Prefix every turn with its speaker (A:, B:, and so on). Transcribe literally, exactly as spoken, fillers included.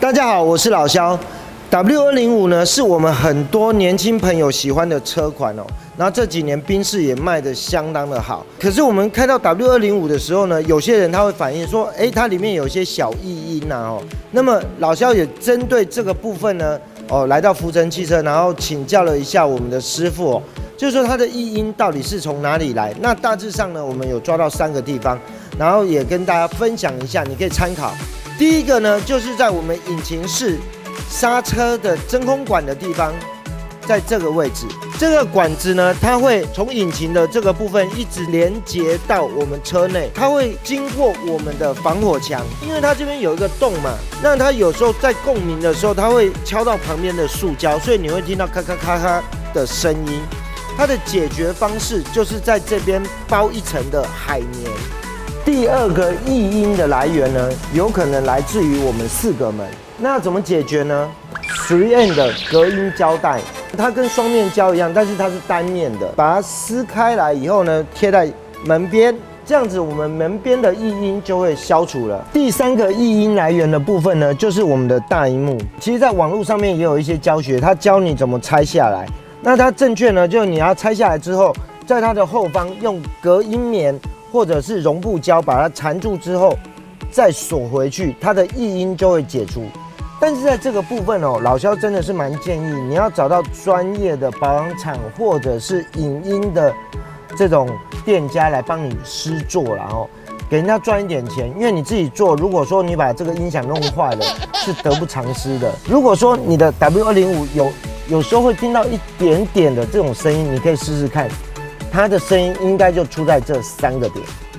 A: 大家好，我是老肖。W 二零五呢，是我们很多年轻朋友喜欢的车款哦。然后这几年宾士也卖得相当的好。可是我们开到 W 二零五的时候呢，有些人他会反映说，哎，它里面有一些小异音呐哦。那么老肖也针对这个部分呢，哦，来到福成汽车，然后请教了一下我们的师傅哦，就是说它的异音到底是从哪里来？那大致上呢，我们有抓到三个地方，然后也跟大家分享一下，你可以参考。第一个呢，就是在我们引擎室刹车的真空管的地方，在这个位置，这个管子呢，它会从引擎的这个部分一直连接到我们车内，它会经过我们的防火墙，因为它这边有一个洞嘛，那它有时候在共鸣的时候，它会敲到旁边的塑胶，所以你会听到咔咔咔咔的声音。它的解决方式就是在这边包一层的海绵。第二个异音的来源呢，有可能来自于我们四个门。那怎么解决呢 ？三 M 的隔音胶带，它跟双面胶一样，但是它是单面的。把它撕开来以后呢，贴在门边，这样子我们门边的异音就会消除了。第三个异音来源的部分呢，就是我们的大萤幕。其实，在网络上面也有一些教学，它教你怎么拆下来。那它正确呢，就是你要拆下来之后，在它的后方用隔音棉或者是绒布胶把它缠住之后，再锁回去，它的异音就会解除。但是在这个部分哦，老肖真的是蛮建议你要找到专业的保养厂或者是影音的这种店家来帮你施做啦哦，给人家赚一点钱。因为你自己做，如果说你把这个音响弄坏了，是得不偿失的。如果说你的 W 二零五有有时候会听到一点点的这种声音，你可以试试看，它的声音应该就出在这三个点。